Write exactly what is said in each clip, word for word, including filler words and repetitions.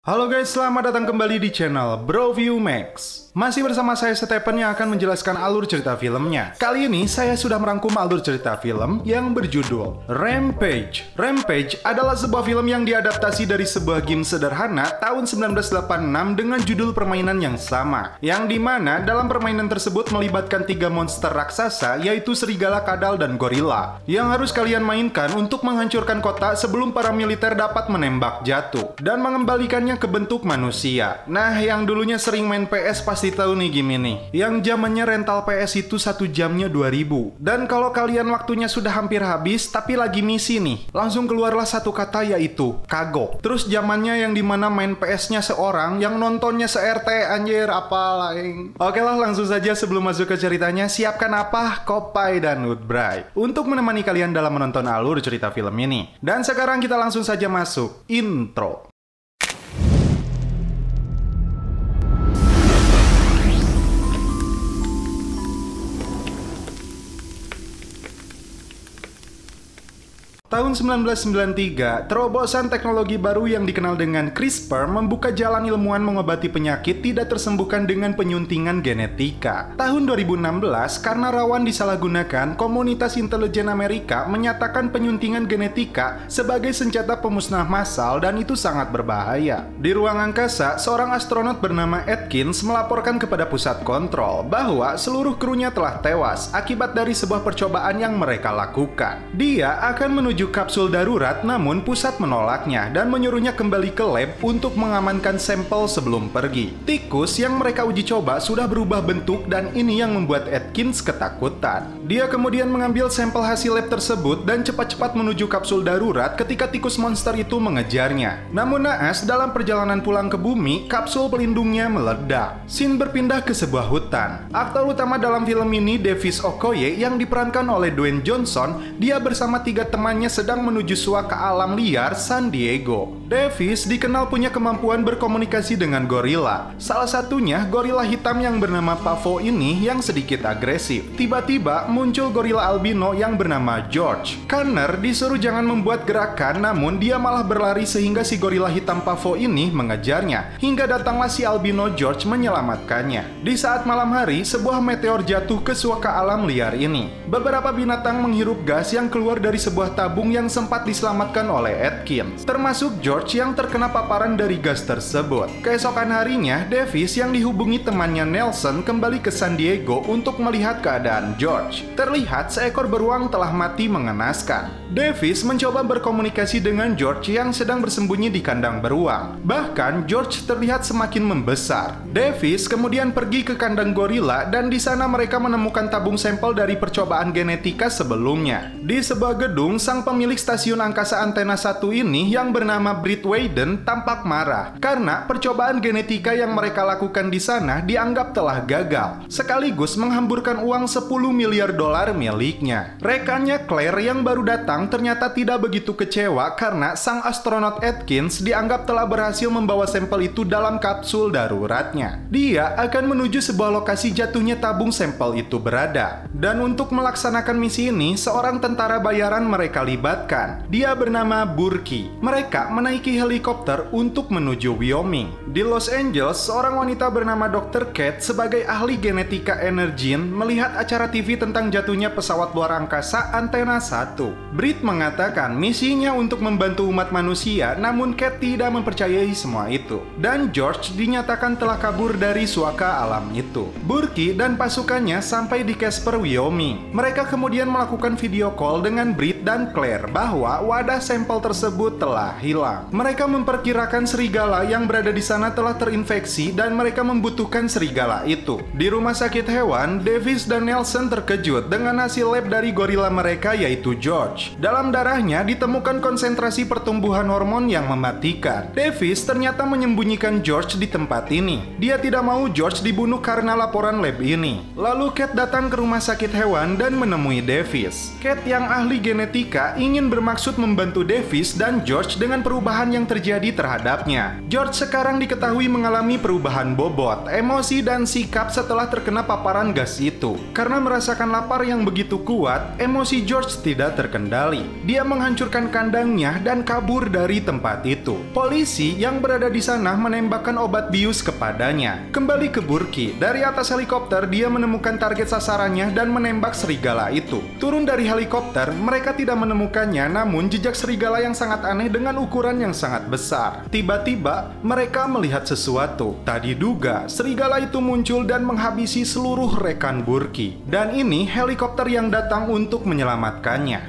Halo guys, selamat datang kembali di channel Broview Max. Masih bersama saya Stephen yang akan menjelaskan alur cerita filmnya. Kali ini saya sudah merangkum alur cerita film yang berjudul Rampage. Rampage adalah sebuah film yang diadaptasi dari sebuah game sederhana tahun seribu sembilan ratus delapan puluh enam dengan judul permainan yang sama. Yang dimana dalam permainan tersebut melibatkan tiga monster raksasa, yaitu serigala, kadal, dan gorila. Yang harus kalian mainkan untuk menghancurkan kota sebelum para militer dapat menembak jatuh dan mengembalikannya ke bentuk manusia. Nah, yang dulunya sering main P S pasti tahu nih game ini. Yang zamannya rental P S itu satu jamnya dua ribu. Dan kalau kalian waktunya sudah hampir habis tapi lagi misi nih, langsung keluarlah satu kata, yaitu kagok. Terus zamannya yang dimana main P S-nya seorang, yang nontonnya se-R T, anjir, apalah yang... Oke lah, langsung saja sebelum masuk ke ceritanya, siapkan apa? Kopai dan Woodbray untuk menemani kalian dalam menonton alur cerita film ini. Dan sekarang kita langsung saja masuk intro. Tahun seribu sembilan ratus sembilan puluh tiga, terobosan teknologi baru yang dikenal dengan CRISPR membuka jalan ilmuwan mengobati penyakit tidak tersembuhkan dengan penyuntingan genetika. Tahun dua ribu enam belas, karena rawan disalahgunakan, komunitas intelijen Amerika menyatakan penyuntingan genetika sebagai senjata pemusnah massal dan itu sangat berbahaya. Di ruang angkasa, seorang astronot bernama Atkins melaporkan kepada pusat kontrol bahwa seluruh krunya telah tewas akibat dari sebuah percobaan yang mereka lakukan. Dia akan menuju kapsul darurat, namun pusat menolaknya dan menyuruhnya kembali ke lab untuk mengamankan sampel sebelum pergi. Tikus yang mereka uji coba sudah berubah bentuk dan ini yang membuat Atkins ketakutan. Dia kemudian mengambil sampel hasil lab tersebut dan cepat-cepat menuju kapsul darurat ketika tikus monster itu mengejarnya. Namun naas, dalam perjalanan pulang ke bumi, kapsul pelindungnya meledak. Scene berpindah ke sebuah hutan. Aktor utama dalam film ini, Davis Okoye, yang diperankan oleh Dwayne Johnson. Dia bersama tiga temannya sedang menuju suaka alam liar San Diego. Davis dikenal punya kemampuan berkomunikasi dengan gorila. Salah satunya gorila hitam yang bernama Pavo ini yang sedikit agresif. Tiba-tiba muncul gorila albino yang bernama George. Connor disuruh jangan membuat gerakan, namun dia malah berlari sehingga si gorila hitam Pavo ini mengejarnya. Hingga datanglah si albino George menyelamatkannya. Di saat malam hari, sebuah meteor jatuh ke suaka alam liar ini. Beberapa binatang menghirup gas yang keluar dari sebuah tabung yang sempat diselamatkan oleh Atkins, termasuk George yang terkena paparan dari gas tersebut. Keesokan harinya, Davis yang dihubungi temannya Nelson kembali ke San Diego untuk melihat keadaan George. Terlihat seekor beruang telah mati mengenaskan. Davis mencoba berkomunikasi dengan George yang sedang bersembunyi di kandang beruang. Bahkan George terlihat semakin membesar. Davis kemudian pergi ke kandang gorila dan di sana mereka menemukan tabung sampel dari percobaan genetika sebelumnya. Di sebuah gedung, sang pemilik stasiun angkasa antena satu ini yang bernama Britt Whedon tampak marah karena percobaan genetika yang mereka lakukan di sana dianggap telah gagal, sekaligus menghamburkan uang sepuluh miliar dolar miliknya. Rekannya Claire yang baru datang ternyata tidak begitu kecewa karena sang astronot Atkins dianggap telah berhasil membawa sampel itu dalam kapsul daruratnya. Dia akan menuju sebuah lokasi jatuhnya tabung sampel itu berada. Dan untuk melaksanakan misi ini, seorang tentara bayaran mereka libatkan. Dia bernama Burki. Mereka menaiki helikopter untuk menuju Wyoming. Di Los Angeles, seorang wanita bernama dokter Kate sebagai ahli genetika Energene melihat acara T V tentang jatuhnya pesawat luar angkasa Antena satu. Britt mengatakan misinya untuk membantu umat manusia, namun Kate tidak mempercayai semua itu. Dan George dinyatakan telah kabur dari suaka alam itu. Burki dan pasukannya sampai di Casper, Wyoming. Mereka kemudian melakukan video call dengan Britt dan Claire bahwa wadah sampel tersebut telah hilang. Mereka memperkirakan serigala yang berada di sana telah terinfeksi dan mereka membutuhkan serigala itu. Di rumah sakit hewan, Davis dan Nelson terkejut dengan hasil lab dari gorila mereka, yaitu George. Dalam darahnya ditemukan konsentrasi pertumbuhan hormon yang mematikan. Davis ternyata menyembunyikan George di tempat ini. Dia tidak mau George dibunuh karena laporan lab ini. Lalu Kate datang ke rumah sakit hewan dan menemui Davis. Kate yang ahli genetika ingin bermaksud membantu Davis dan George dengan perubahan yang terjadi terhadapnya. George sekarang diketahui mengalami perubahan bobot, emosi, dan sikap setelah terkena paparan gas itu. Karena merasakan lapar yang begitu kuat, emosi George tidak terkendali. Dia menghancurkan kandangnya dan kabur dari tempat itu. Polisi yang berada di sana menembakkan obat bius kepadanya. Kembali ke Burki, dari atas helikopter dia menemukan target sasarannya dan menembak serigala itu. Turun dari helikopter, mereka tidak menemukannya, namun jejak serigala yang sangat aneh dengan ukuran yang sangat besar. Tiba-tiba, mereka melihat sesuatu. Tak diduga, serigala itu muncul dan menghabisi seluruh rekan Burki. Dan ini helikopter yang datang untuk menyelamatkannya.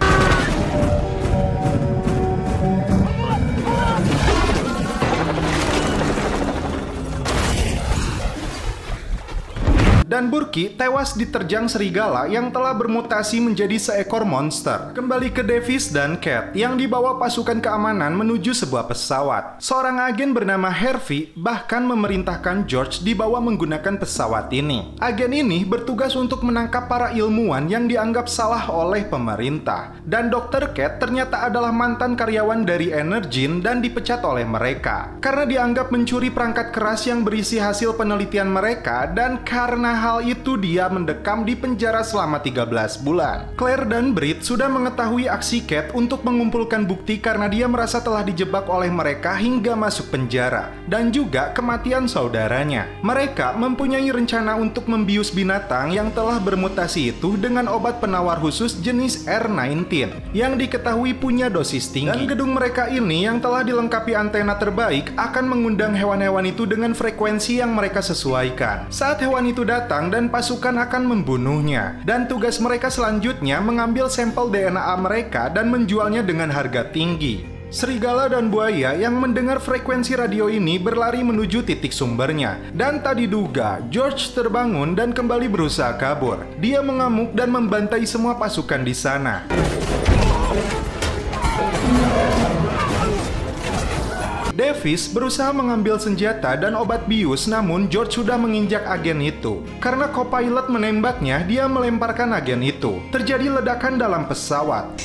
Dan Burki tewas diterjang serigala yang telah bermutasi menjadi seekor monster. Kembali ke Davis dan Cat yang dibawa pasukan keamanan menuju sebuah pesawat. Seorang agen bernama Harvey bahkan memerintahkan George dibawa menggunakan pesawat ini. Agen ini bertugas untuk menangkap para ilmuwan yang dianggap salah oleh pemerintah. Dan dokter Cat ternyata adalah mantan karyawan dari Energyn dan dipecat oleh mereka karena dianggap mencuri perangkat keras yang berisi hasil penelitian mereka, dan karena hal itu dia mendekam di penjara selama tiga belas bulan. Claire dan Britt sudah mengetahui aksi Cat untuk mengumpulkan bukti karena dia merasa telah dijebak oleh mereka hingga masuk penjara, dan juga kematian saudaranya. Mereka mempunyai rencana untuk membius binatang yang telah bermutasi itu dengan obat penawar khusus jenis R sembilan belas yang diketahui punya dosis tinggi. Dan gedung mereka ini yang telah dilengkapi antena terbaik akan mengundang hewan-hewan itu dengan frekuensi yang mereka sesuaikan. Saat hewan itu datang dan pasukan akan membunuhnya. Dan tugas mereka selanjutnya mengambil sampel D N A mereka dan menjualnya dengan harga tinggi. Serigala dan buaya yang mendengar frekuensi radio ini berlari menuju titik sumbernya. Dan tak diduga, George terbangun dan kembali berusaha kabur. Dia mengamuk dan membantai semua pasukan di sana. Davis berusaha mengambil senjata dan obat bius, namun George sudah menginjak agen itu. Karena co-pilot menembaknya, dia melemparkan agen itu. Terjadi ledakan dalam pesawat.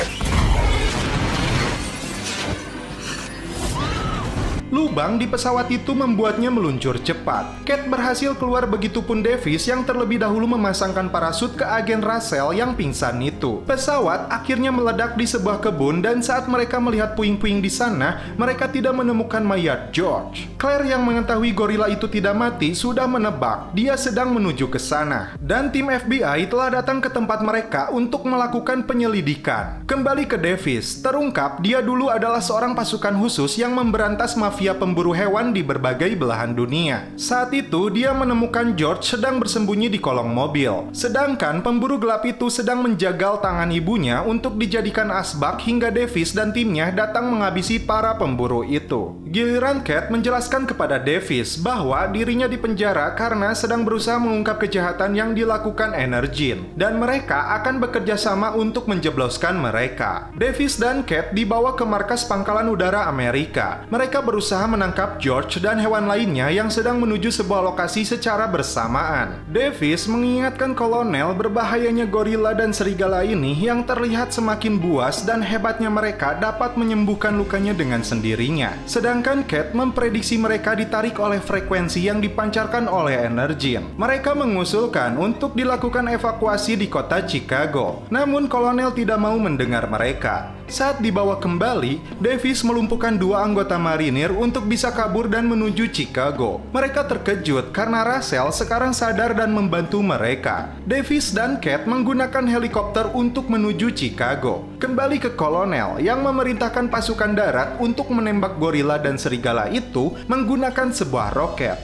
Lubang di pesawat itu membuatnya meluncur cepat. Cat berhasil keluar, begitupun Davis yang terlebih dahulu memasangkan parasut ke agen Russell yang pingsan itu. Pesawat akhirnya meledak di sebuah kebun, dan saat mereka melihat puing-puing di sana, mereka tidak menemukan mayat George. Claire yang mengetahui gorila itu tidak mati sudah menebak dia sedang menuju ke sana. Dan tim F B I telah datang ke tempat mereka untuk melakukan penyelidikan. Kembali ke Davis, terungkap dia dulu adalah seorang pasukan khusus yang memberantas mafia pemburu hewan di berbagai belahan dunia. Saat itu, dia menemukan George sedang bersembunyi di kolong mobil. Sedangkan pemburu gelap itu sedang menjagal tangan ibunya untuk dijadikan asbak hingga Davis dan timnya datang menghabisi para pemburu itu. Giliran Cat menjelaskan kepada Davis bahwa dirinya dipenjara karena sedang berusaha mengungkap kejahatan yang dilakukan Energyn, dan mereka akan bekerja sama untuk menjebloskan mereka. Davis dan Cat dibawa ke markas pangkalan udara Amerika. Mereka berusaha menangkap George dan hewan lainnya yang sedang menuju sebuah lokasi secara bersamaan. Davis mengingatkan kolonel berbahayanya gorila dan serigala ini yang terlihat semakin buas, dan hebatnya mereka dapat menyembuhkan lukanya dengan sendirinya. Sedangkan Cat memprediksi mereka ditarik oleh frekuensi yang dipancarkan oleh Energyn. Mereka mengusulkan untuk dilakukan evakuasi di kota Chicago. Namun kolonel tidak mau mendengar mereka. Saat dibawa kembali, Davis melumpuhkan dua anggota marinir untuk bisa kabur dan menuju Chicago. Mereka terkejut karena Russell sekarang sadar dan membantu mereka. Davis dan Cat menggunakan helikopter untuk menuju Chicago. Kembali ke kolonel yang memerintahkan pasukan darat untuk menembak gorila dan serigala itu menggunakan sebuah roket.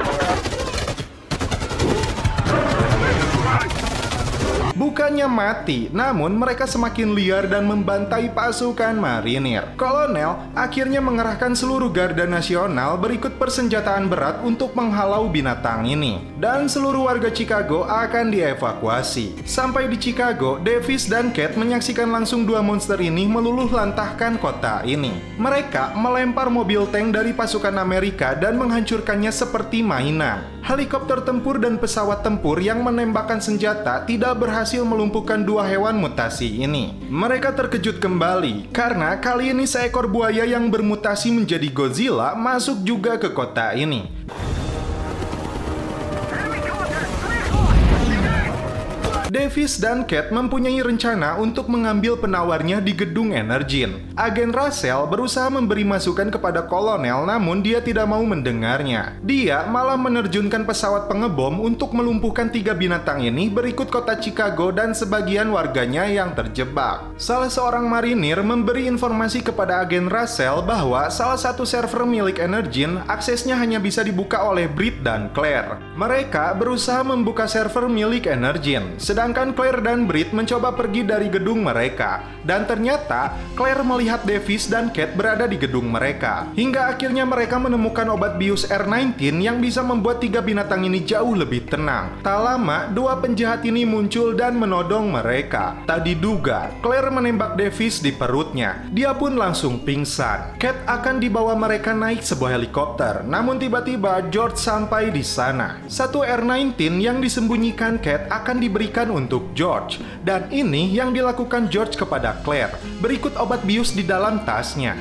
Bukannya mati, namun mereka semakin liar dan membantai pasukan marinir. Kolonel akhirnya mengerahkan seluruh garda nasional berikut persenjataan berat untuk menghalau binatang ini. Dan seluruh warga Chicago akan dievakuasi. Sampai di Chicago, Davis dan Cat menyaksikan langsung dua monster ini meluluh lantahkan kota ini. Mereka melempar mobil tank dari pasukan Amerika dan menghancurkannya seperti mainan. Helikopter tempur dan pesawat tempur yang menembakkan senjata tidak berhasil melumpuhkan dua hewan mutasi ini. Mereka terkejut kembali karena kali ini seekor buaya yang bermutasi menjadi Godzilla masuk juga ke kota ini. Davis dan Cat mempunyai rencana untuk mengambil penawarnya di gedung Energen. Agen Russell berusaha memberi masukan kepada kolonel, namun dia tidak mau mendengarnya. Dia malah menerjunkan pesawat pengebom untuk melumpuhkan tiga binatang ini berikut kota Chicago dan sebagian warganya yang terjebak. Salah seorang marinir memberi informasi kepada agen Russell bahwa salah satu server milik Energen aksesnya hanya bisa dibuka oleh Britt dan Claire. Mereka berusaha membuka server milik Energen, sedangkan Claire dan Britt mencoba pergi dari gedung mereka. Dan ternyata Claire melihat Davis dan Cat berada di gedung mereka. Hingga akhirnya mereka menemukan obat bius R sembilan belas yang bisa membuat tiga binatang ini jauh lebih tenang. Tak lama, dua penjahat ini muncul dan menodong mereka. Tak diduga, Claire menembak Davis di perutnya. Dia pun langsung pingsan. Cat akan dibawa mereka naik sebuah helikopter. Namun tiba-tiba George sampai di sana. Satu R sembilan belas yang disembunyikan Cat akan diberikan untuk George. Dan ini yang dilakukan George kepada Claire. Berikut obat bius di dalam tasnya.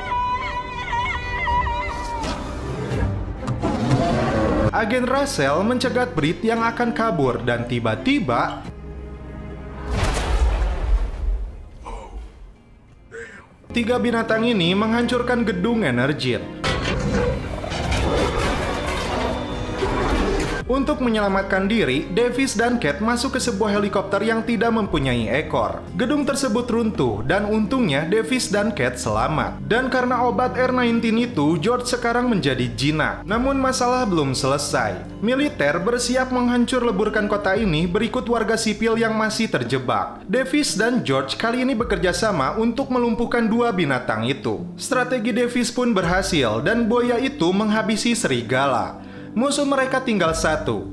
Agen Russell mencegat Britt yang akan kabur dan tiba-tiba tiga binatang ini menghancurkan gedung Energen. Untuk menyelamatkan diri, Davis dan Cat masuk ke sebuah helikopter yang tidak mempunyai ekor. Gedung tersebut runtuh dan untungnya Davis dan Cat selamat. Dan karena obat R sembilan belas itu, George sekarang menjadi jinak. Namun masalah belum selesai. Militer bersiap menghancur leburkan kota ini berikut warga sipil yang masih terjebak. Davis dan George kali ini bekerja sama untuk melumpuhkan dua binatang itu. Strategi Davis pun berhasil dan buaya itu menghabisi serigala. Musuh mereka tinggal satu.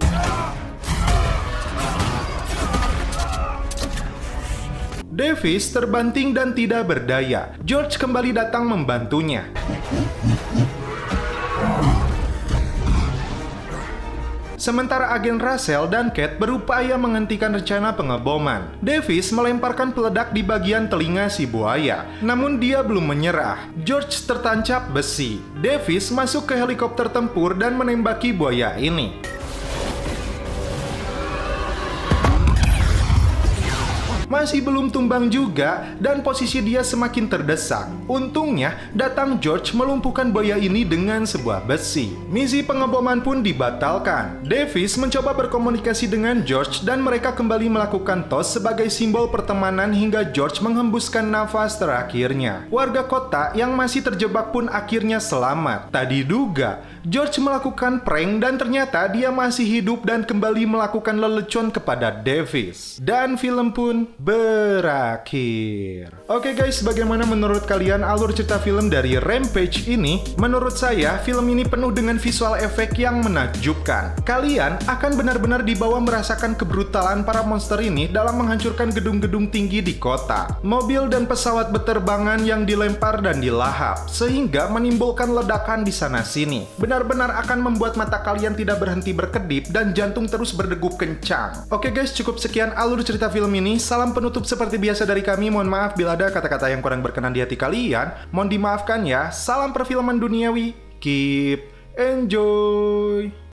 Davis terbanting dan tidak berdaya. George kembali datang membantunya. Sementara agen Russell dan Cat berupaya menghentikan rencana pengeboman. Davis melemparkan peledak di bagian telinga si buaya. Namun dia belum menyerah. George tertancap besi. Davis masuk ke helikopter tempur dan menembaki buaya ini. Masih belum tumbang juga dan posisi dia semakin terdesak. Untungnya datang George melumpuhkan buaya ini dengan sebuah besi. Misi pengeboman pun dibatalkan. Davis mencoba berkomunikasi dengan George dan mereka kembali melakukan toast sebagai simbol pertemanan hingga George menghembuskan nafas terakhirnya. Warga kota yang masih terjebak pun akhirnya selamat. Tak diduga, George melakukan prank dan ternyata dia masih hidup dan kembali melakukan lelecon kepada Davis. Dan film pun berakhir. Oke guys, bagaimana menurut kalian alur cerita film dari Rampage ini? Menurut saya, film ini penuh dengan visual efek yang menakjubkan. Kalian akan benar-benar dibawa merasakan kebrutalan para monster ini dalam menghancurkan gedung-gedung tinggi di kota. Mobil dan pesawat berterbangan yang dilempar dan dilahap, sehingga menimbulkan ledakan di sana-sini. Benar-benar akan membuat mata kalian tidak berhenti berkedip dan jantung terus berdegup kencang. Oke guys, cukup sekian alur cerita film ini. Salam penutup seperti biasa dari kami. Mohon maaf bila ada kata-kata yang kurang berkenan di hati kalian. Mohon dimaafkan ya. Salam perfilman duniawi. Keep enjoy.